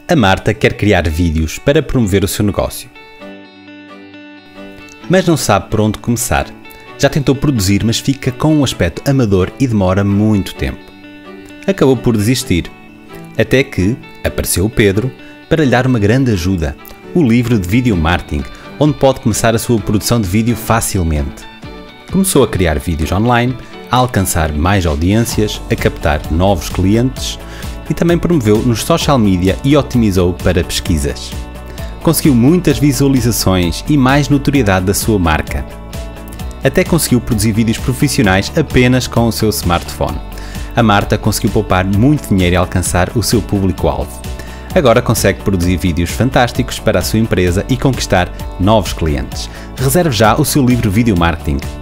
A Marta quer criar vídeos para promover o seu negócio, mas não sabe por onde começar. Já tentou produzir, mas fica com um aspecto amador e demora muito tempo. Acabou por desistir, até que apareceu o Pedro para lhe dar uma grande ajuda, o livro de Video Marketing, onde pode começar a sua produção de vídeo facilmente. Começou a criar vídeos online, a alcançar mais audiências, a captar novos clientes e também promoveu nos social media e otimizou para pesquisas. Conseguiu muitas visualizações e mais notoriedade da sua marca. Até conseguiu produzir vídeos profissionais apenas com o seu smartphone. A Marta conseguiu poupar muito dinheiro e alcançar o seu público-alvo. Agora consegue produzir vídeos fantásticos para a sua empresa e conquistar novos clientes. Reserve já o seu livro Video Marketing.